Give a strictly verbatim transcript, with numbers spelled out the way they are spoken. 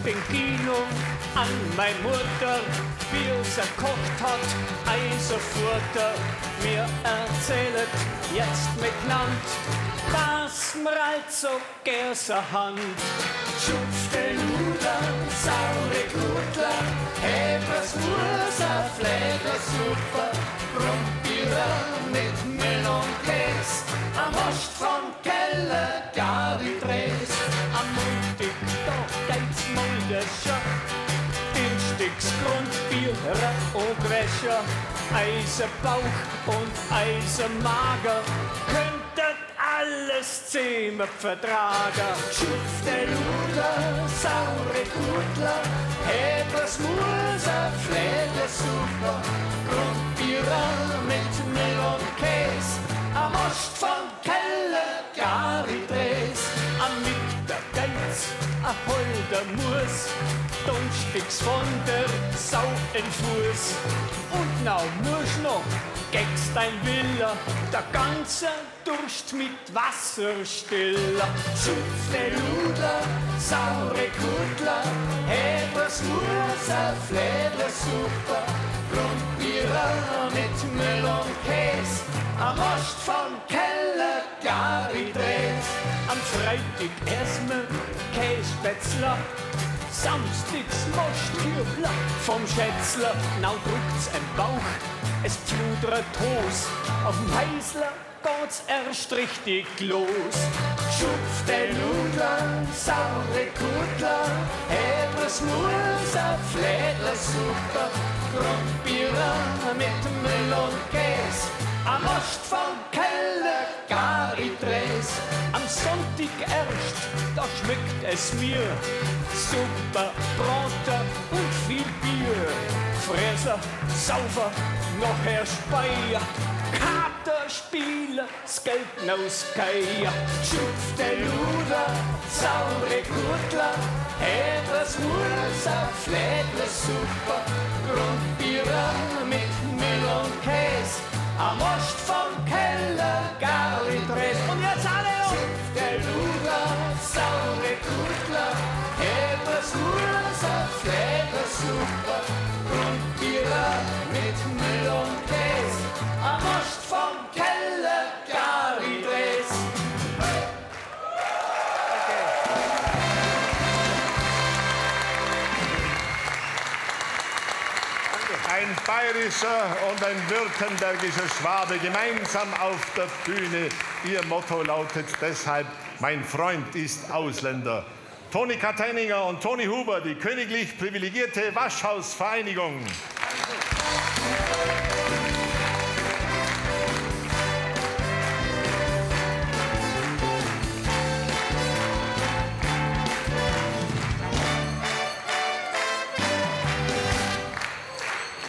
den Kino an meine Mutter, wie sie gekocht hat, Eisenfurter. Mir erzählet jetzt mit Land, was mir also gern Hand. Schupfte Nudeln, saure Gutler, Hebers Murser, Fläder super, Brummbierer mit Mehl und Käse, am Ost vom Keller gar die Drehs. Am Montag, da geht's mal der Schock, Dienstags Grundbier und Wäscher, Eisenbauch und Eisenmager, könntet alles zusammen vertragen. Schufte Ludler, saure Gutler, Hebers Murser, Fläder super, Grundbierer mit Mehl und Käse, am Ost vom Keller Gari Drehs. Am Mittag geht's a holder Mus, Donnerstags von der Sau in Fuß. Und now musst noch gängst dein Willer, der ganze Durst mit Wasser stiller. Schufte Ludler, saure Kutler, Hebers Murser, Fläder super, Grundbierer mit Mehl und Käse, am Ost vom Keller Gari Drehs. Am Freitag erstmal Kässpätzler, samstags Mostkübler vom Schätzler. Now drückt's im Bauch, es pfludert Toast, auf'm Heißler geht's erst richtig los. Schupfte Nudler, saure Kutler, Hebers Murser, Flädler super, Grundbierer mit Mehl und Käse, am Ost vom Keller Gari Drehs. Am Sonntag erst, da schmeckt es mir, super Brote und viel Bier. Fräser, Saufer, noch Herr Speier, Kater spielen, das Geld ausgeier. Schufte Luder, saure Gurtler, Hebers Murser, Flädler super, Grundbierer mit Mehl und Käse, am Ost vom Keller Gari Drehs. Und jetzt alle noch! Schufte Luder, saure Gurtler, Hebers Murser, Flädler super, Grundbierer mit Mehl und Käse, am Ost vom Keller Gari Drehs. Ein bayerischer und ein württembergischer Schwabe gemeinsam auf der Bühne. Ihr Motto lautet deshalb: Mein Freund ist Ausländer. Toni Kataininger und Toni Huber, die königlich privilegierte Waschhausvereinigung.